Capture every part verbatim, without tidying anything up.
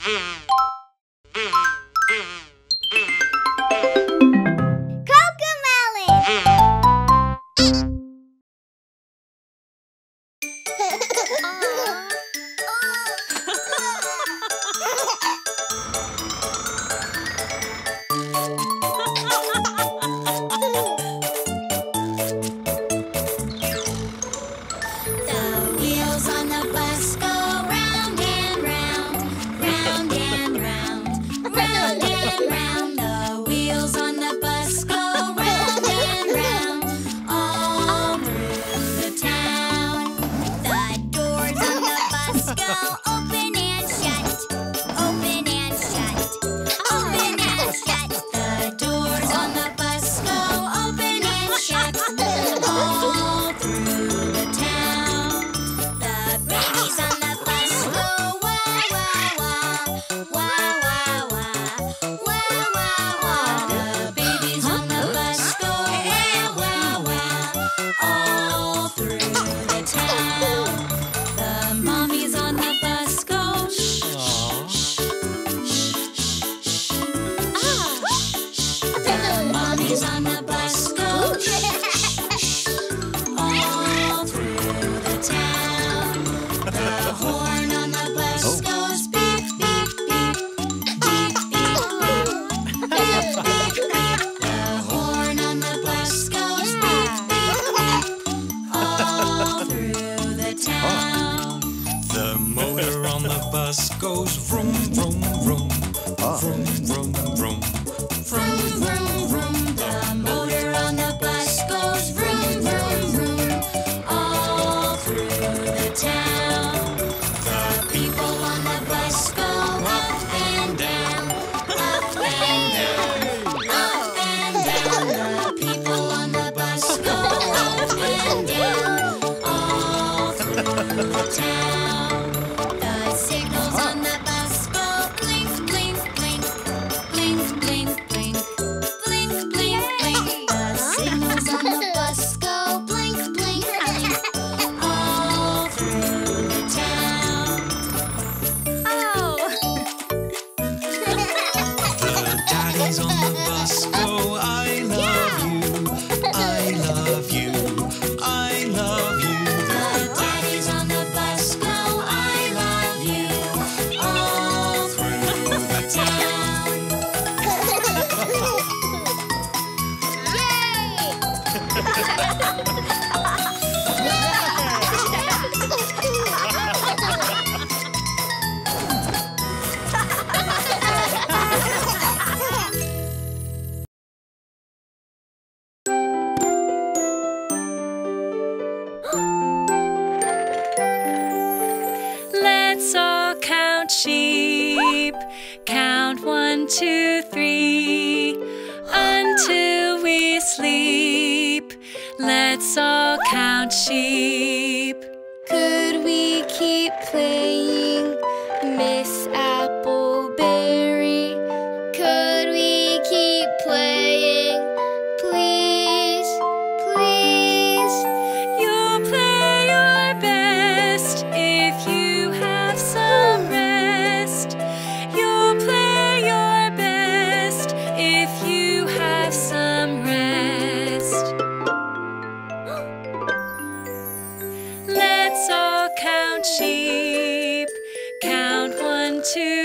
Let's all count sheep. Count one, two.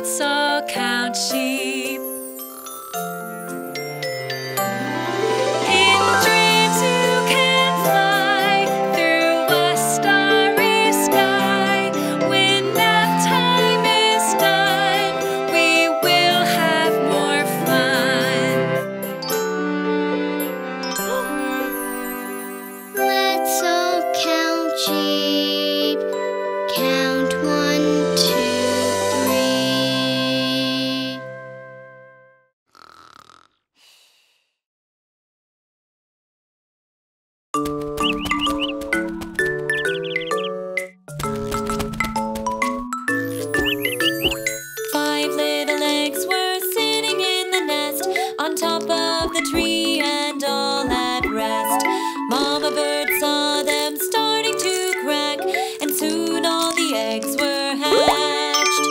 Let's all count sheep. In dreams you can fly through a starry sky. When nap time is done, we will have more fun. Let's all count sheep. Count one, two, three. Five little eggs were sitting in the nest on top of the tree and all at rest. Mama bird saw them starting to crack, and soon all the eggs were hatched.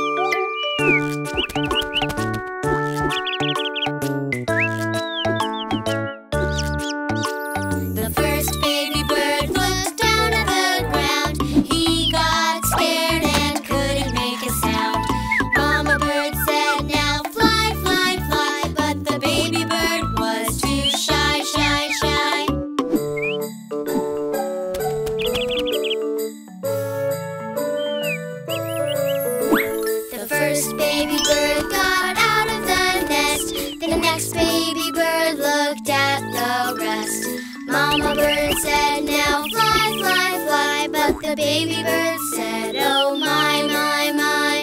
The first baby bird looked down at the ground. He got scared and couldn't make a sound. Mama bird said, "Now fly, fly, fly," but the baby bird was too shy, shy, shy. The first baby bird got out of the nest. The next baby bird looked at the rest. Mama bird said, "Now fly, fly, fly," but the baby bird said, "Oh my, my, my."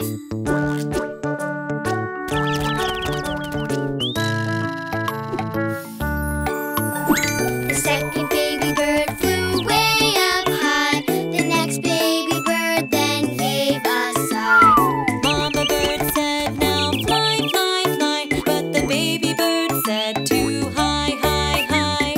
The second baby bird flew way up high. The next baby bird then gave a sigh. Mama bird said, "Now fly, fly, fly," but the baby bird said, "Too high, high, high."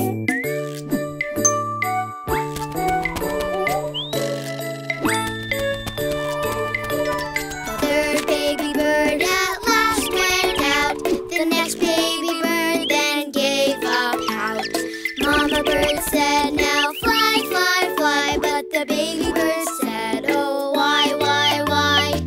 The third baby bird at last went out. The next baby bird then gave a pout. Mama bird said, "Now fly, fly, fly," but the baby bird said, "Oh, why, why, why?"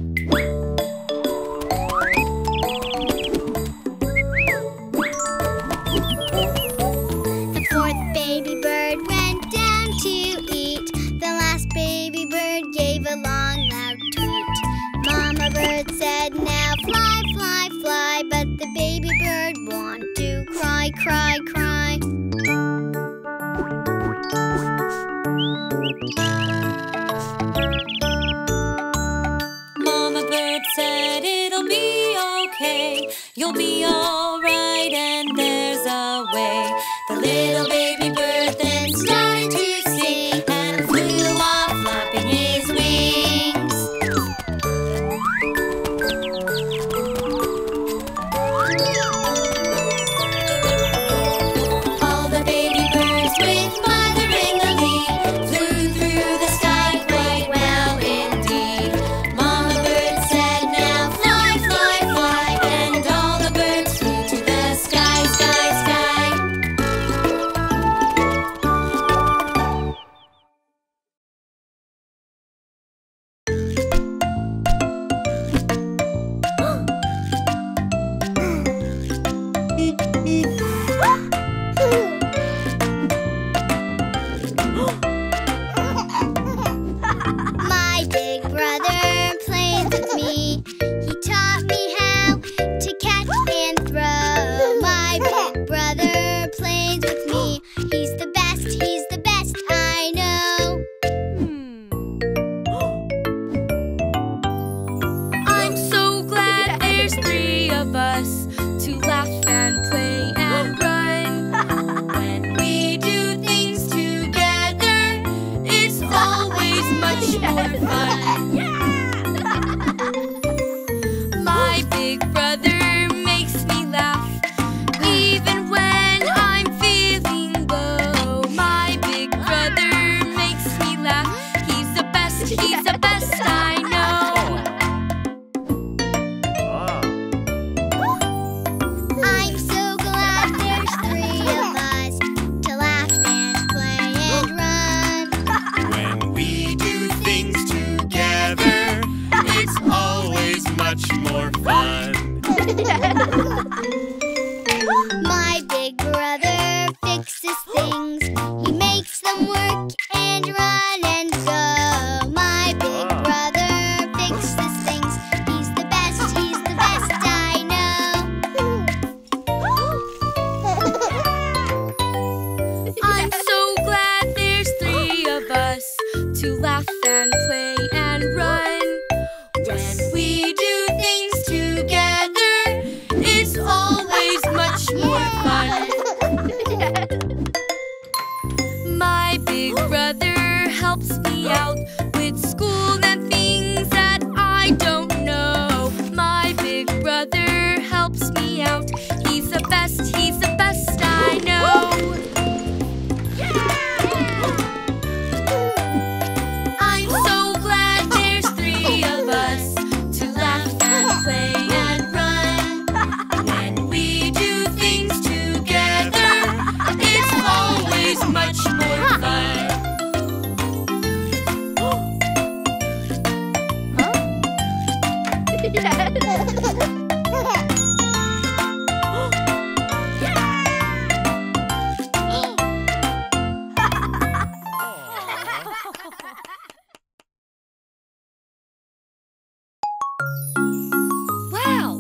The fourth baby bird went down to eat. The last baby bird gave a long, loud tweet. Mama bird said, "Now fly, fly, fly," but the baby bird wanted to cry, cry, cry. Mama bird said, "It'll be okay. You'll be alright, and there's a way." The little baby bird then started to sing and flew off, flapping his wings. All the baby birds with mother in the lead flew through the sky quite well indeed. Mama bird said, "Now fly, fly, fly," and all the birds flew to the sky, sky, sky. My big brother plays with me. He taught me how to catch and throw. My big brother plays with me. He's the best, he's the best I know. I'm so glad there's three of us to laugh and play and run. When we do things together, it's always much more fun. My big brother makes me laugh, even when I'm feeling low. My big brother makes me laugh. He's the best, he's the best I know. I'm so glad there's three of us to laugh and play and run. When we do things together, it's always much much more fun. My big brother fixes things. He makes them work and run and go. My big brother fixes things. He's the best, he's the best I know. I'm so glad there's three of us to laugh and play and run. When we do things together, it's always much more fun. My big brother helps me out with school and things that I don't know. My big brother helps me out. He's the best, he's the best I know. I'm so glad there's three of us to laugh and play and run. When we do things together, it's always much more fun. Wow!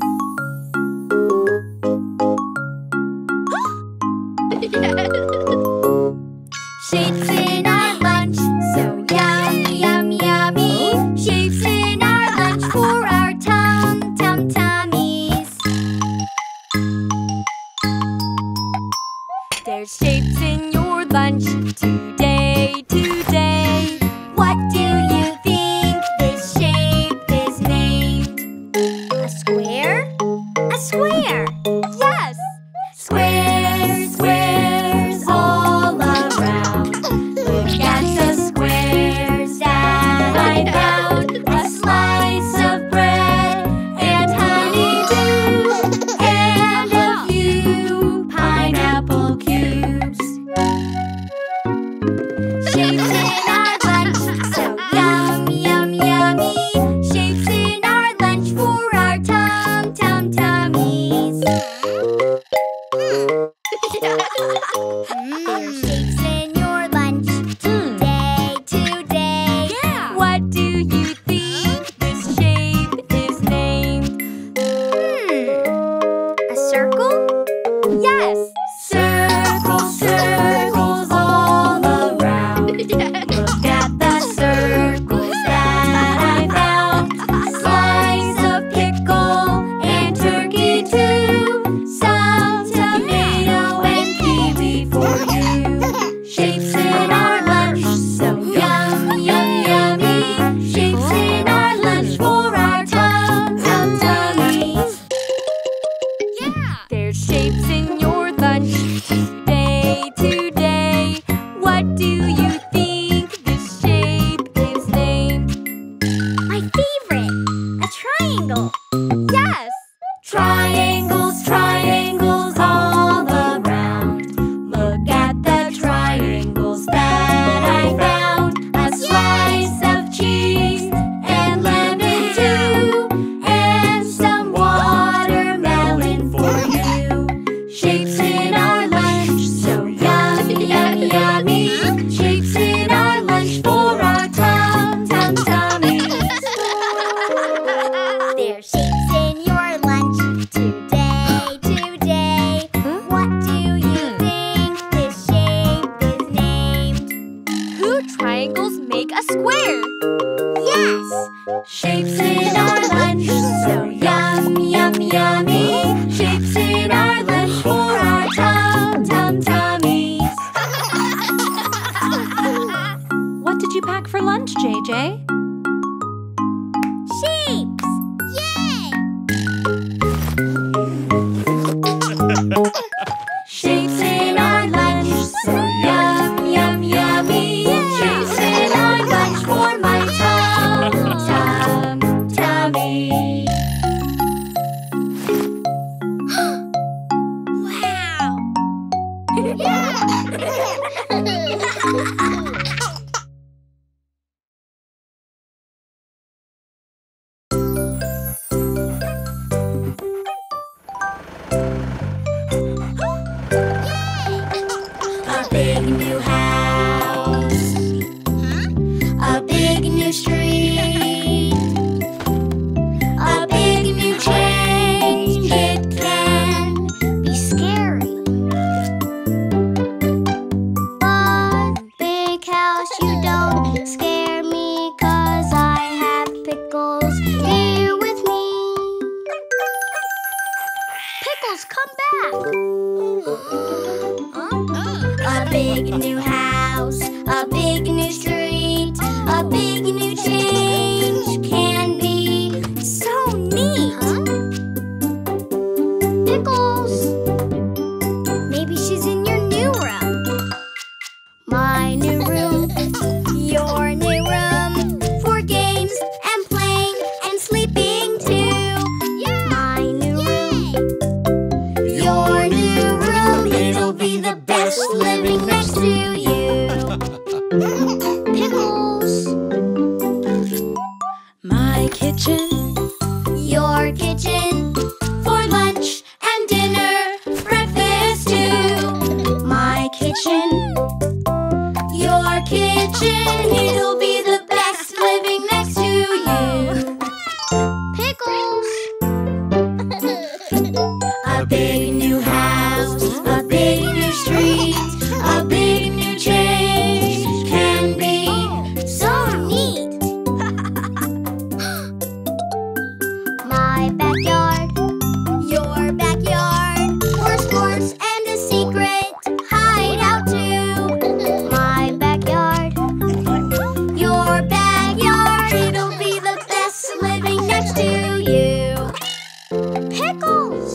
Shapes in our lunch, so yummy, yummy, yummy. Shapes in our lunch for our tum tum tummies. There's shapes in your lunch today, today. What do you think this shape is named? A square? A square! Yes! Squares, squares all around. Look at the squares that I found. A slice of bread and honeydew, and a few pineapple cubes. Shapes in our lunch, so yummy, yummy, yummy. Shapes in our lunch for our tum tum tummies. Pickles, come back! A big new house, a big new street, a big new change can be so neat. Pickles! Maybe she's in your new room. My new room, your new room, for games and playing and sleeping too. My new room, your new room, it'll be the best living next to you. Pickles! My kitchen, Your kitchen, for lunch and dinner, breakfast too. My kitchen, your kitchen, it'll be the best living next to you. Pickles! A big new house, a big new street, a big new change can be so neat. My backyard, your backyard, for sports and a secret hideout too. My backyard, your backyard, it'll be the best living next to you. Pickles!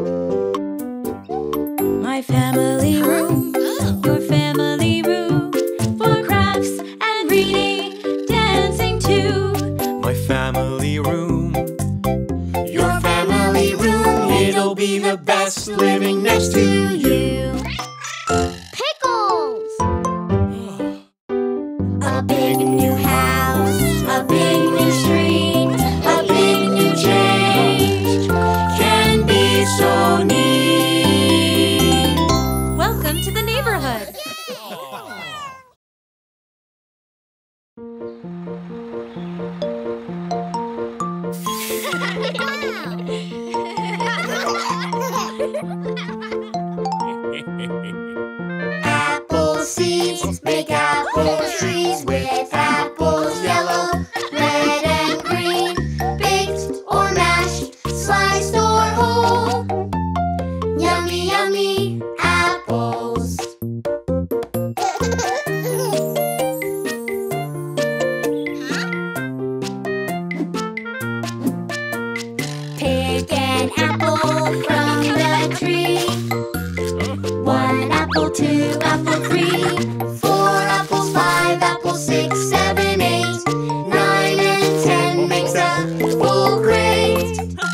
my family room, your family room, for crafts and reading, dancing too. My family room, your family room, it'll be the best living next to you. Pickles! A big new house, a big new street, a big new change can be so neat. Welcome to the neighborhood. Apple seeds make apple trees with apples yellow, red and green, baked or mashed, sliced or whole. Yummy, yummy apples. Pick an apple from the tree. One apple, two apple, three, four apples, five apples, six, seven, eight, nine and ten makes a full crate.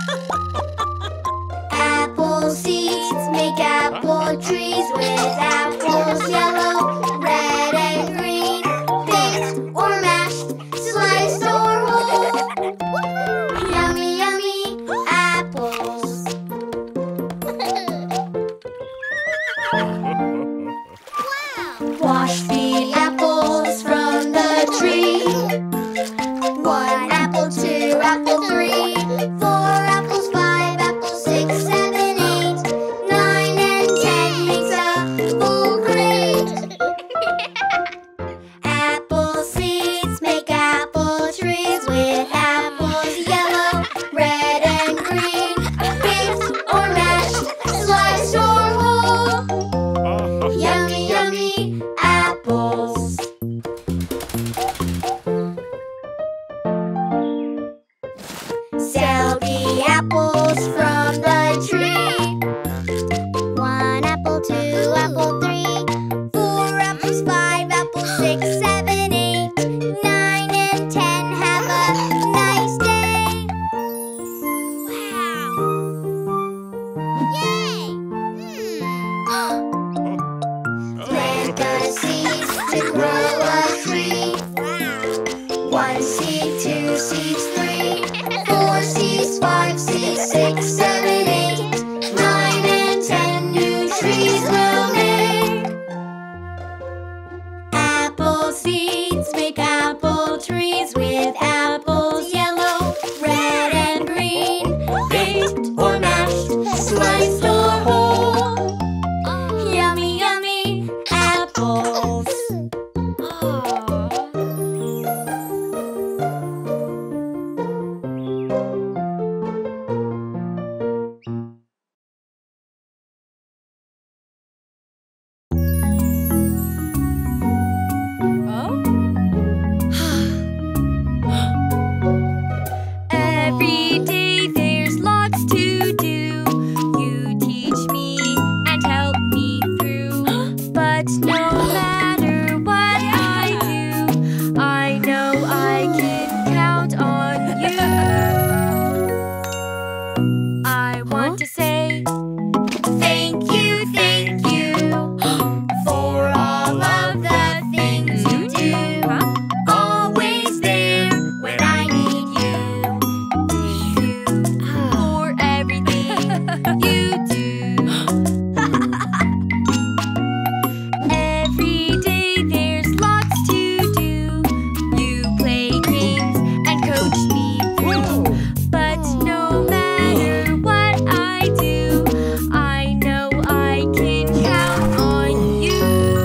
Apple seeds make apple trees with apples yellow, red and green, baked or mashed, sliced or whole. Yummy, yummy apples. Wash the apples from the tree. One apple, two apple, three, four apples, five apples, six, seven, eight, nine and ten makes a full want to say Thank you, thank you for all of the things you do. Always there when I need you. for everything you do. Every day there's lots to do. You play games and coach me through. But no matter what I do, I know I can count on you.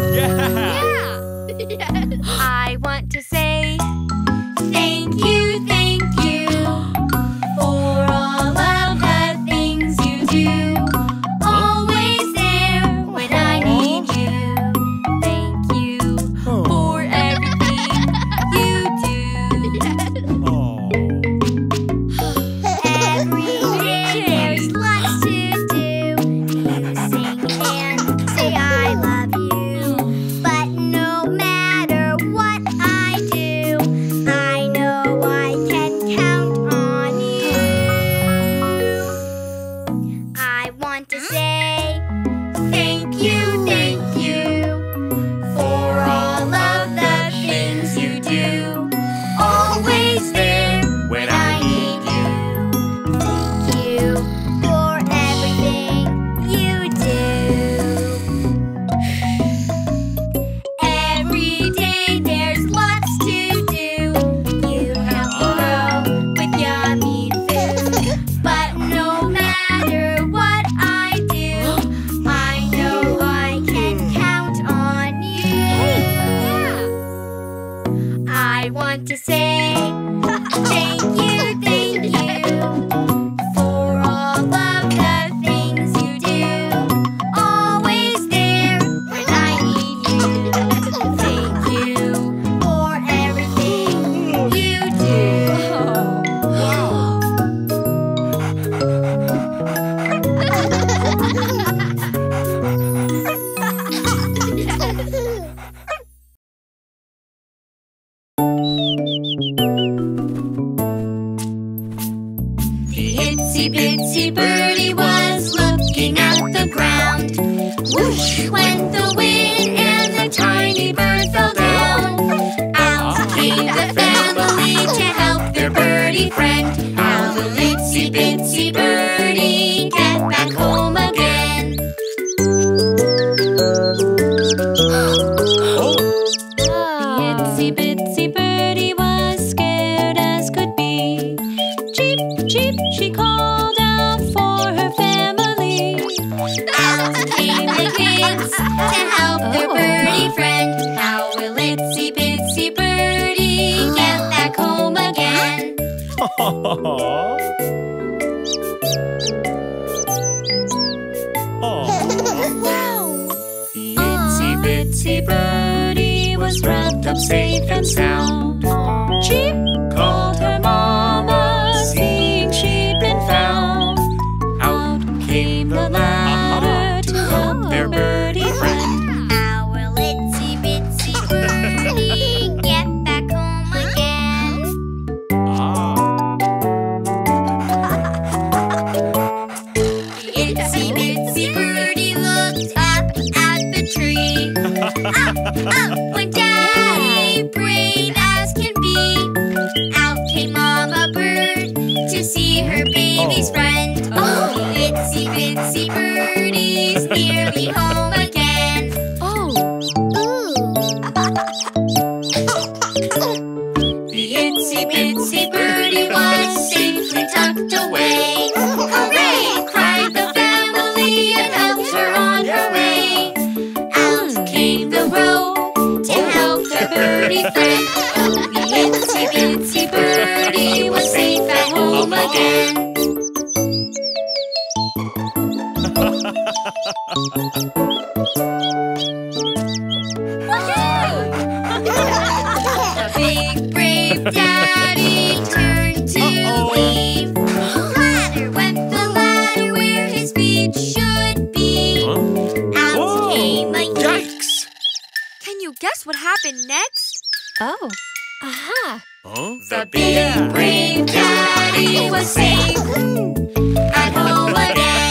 I want to say thank you, thank you for all of the things you do. Always there when I need you. Thank you for everything you do. Every day there's lots to do. You sing and say I love you. But no matter what I do, I know I can count on you. I want to say thank you, thank you for all of the things you do. Always there When I need you. Thank you for everything you do. Every day there's lots to do. You help me grow with yummy food. But no matter what I do, I know I can count on you. I want to say thank you, thank you for all of the things you do. Always there when I need you. Thank you for everything you do. The itsy bitsy birdie was looking at the ground. Whoosh went the wind and the tiny bird fell down. Out came the family to help their birdie friend. How will itsy bitsy birdie get back home again? The itsy bitsy birdie was scared as could be. Cheep, cheep, she called out for her family. Out came the kids to help their birdie friend. How will itsy bitsy birdie get back home again? The itsy bitsy birdie was wrapped up safe and sound. Cheep, Called her mama, seeing she'd been found. Out came the ladder to help their birdie friend. How will itsy bitsy birdie get back home again? The itsy bitsy birdie looked up at the tree. Up, up went Daddy, brave as can be. Out came Mama Bird to see her baby's friend. Oh, the itsy bitsy birdie's nearly home again. oh, The itsy bitsy birdie was safely tucked away. Hooray! Cried the family and helped her on her way. Out came the row to help their birdie friend. Oh, the itsy bitsy birdie was safe at home again. The big brave daddy turned to leave. Ladder went the ladder where his feet should be. Out came a Yikes! can you guess what happened next? Oh, aha. Huh? The big brave daddy was safe at home again.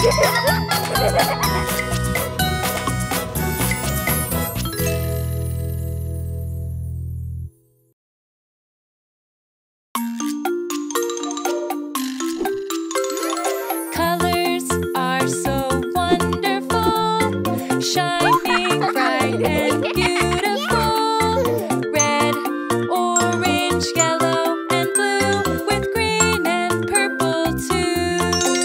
Colors are so wonderful, shining bright and beautiful. Red, orange, yellow, and blue, with green and purple too.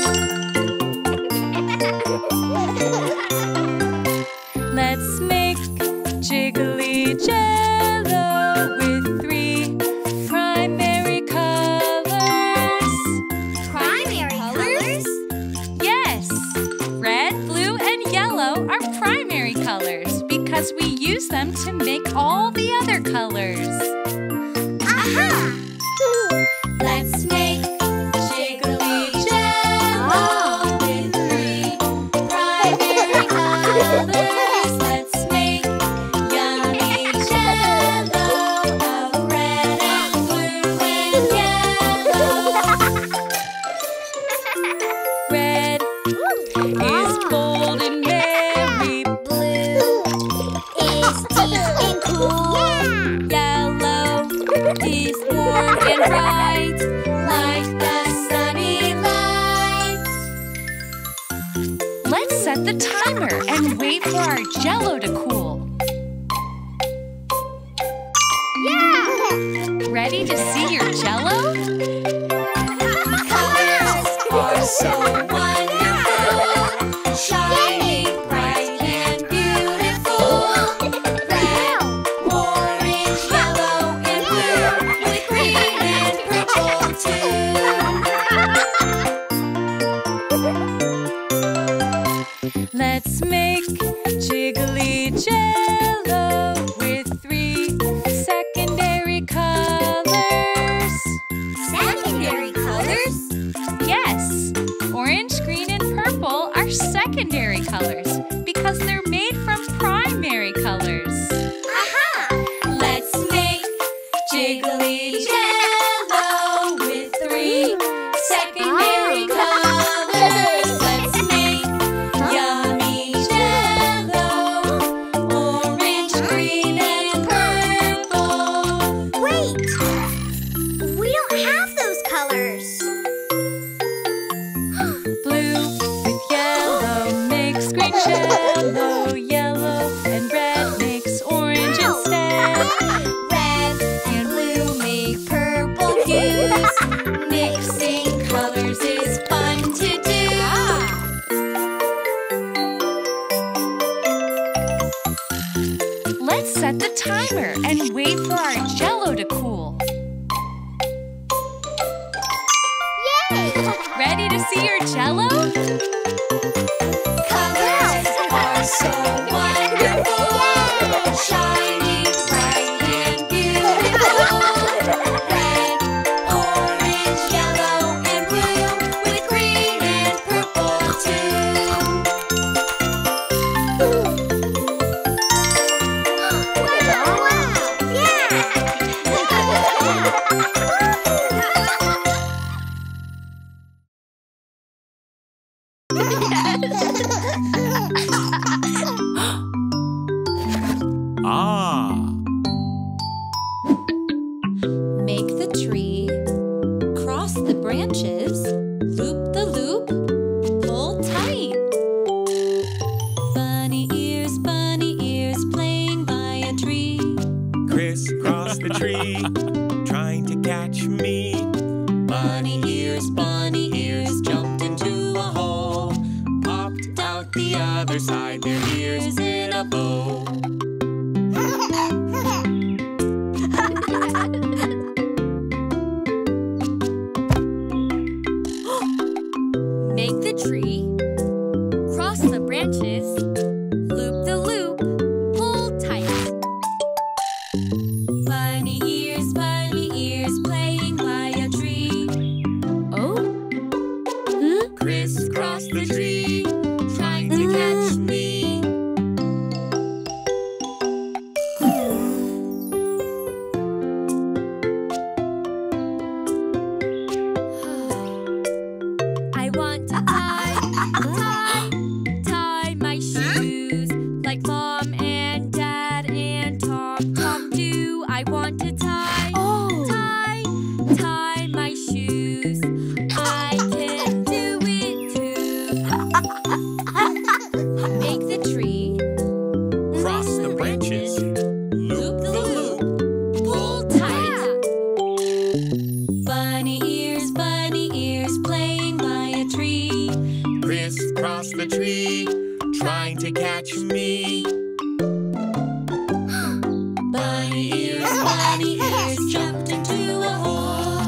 Let's make jiggly jello with three primary colors. Primary colors? Yes, red, blue, and yellow are primary colors because we use them to make all the other colors. Aha! Let's make jiggly jello with three primary colors. Let's make yummy jello of red and blue and yellow. Red is bold and merry, Blue is deep and cool. yellow is warm and bright, like the sunny light. Let's set the timer and wait for our jello to cool. Yeah! Ready to see your jello? Colors Are so wonderful, shining bright and beautiful. Red, orange, yellow, and blue, with green and purple too. Let's make jiggly jello with three secondary colors. Secondary colors? Yes, orange, green, and purple are secondary colors because they're made from primary colors. Aha! Let's make jiggly jello with three secondary colors. Let's make yummy jello, orange, green, and purple. Wait! We don't have those colors. Blue with yellow makes green jello. Yellow and red makes orange instead. Red And blue make purple hues. Mixing colors is fun to do. Let's set the timer and wait for our jello to cool. Yay! Ready to see your jello? Colors are so wonderful, shining bright and beautiful. Red, orange, yellow, and blue, with green and purple too. Wow! Wow! Ah! Make the tree, cross the branches, loop the loop, pull tight. Bunny ears, bunny ears, playing by a tree. Crisscross the tree, trying to catch me. Bunny ears, bunny ears, jumped into a hole. Popped out the other side, their ears in a bow. Make the tree, cross the branches, loop the loop, pull tight. Bunny ears, bunny ears, playing by a tree. Oh? Huh? Crisscross the tree, trying to catch me. I want to tie, tie Make the tree. Cross the branches. Loop the loop. Pull tight. Bunny ears, bunny ears, playing by a tree. Crisscross the tree, trying to catch me. Bunny ears, bunny ears, jumped into a hole.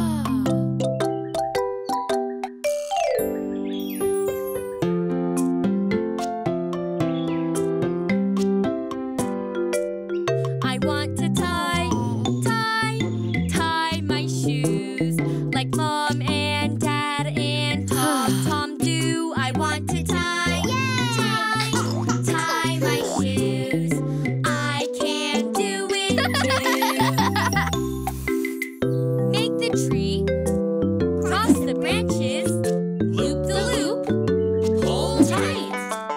I want to tie, tie, tie my shoes like Mom and Dad and Tom, Tom do. I want to tie, tie, tie my shoes. I can do it too. Make the tree, cross the branches, loop the loop, hold tight.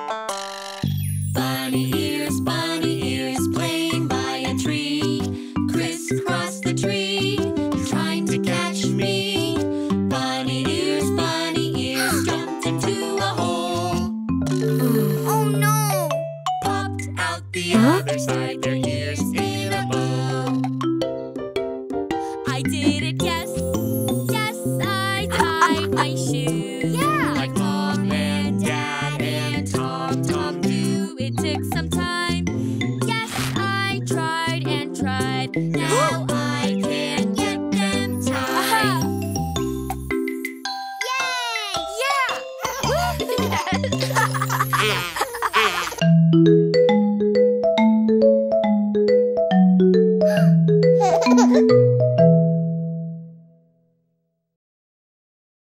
Bunny ears, bunny ears, playing by a tree. Crisscross the tree, trying to catch me. Bunny ears, bunny ears, jumped into a hole. Oh no! Popped out the other side, their ears in a bow. I did it, yes, yes, I tied my shoes. Yeah, Like Mom and Dad and Tom, Tom do. it took some time. Yes, I tried and tried. Now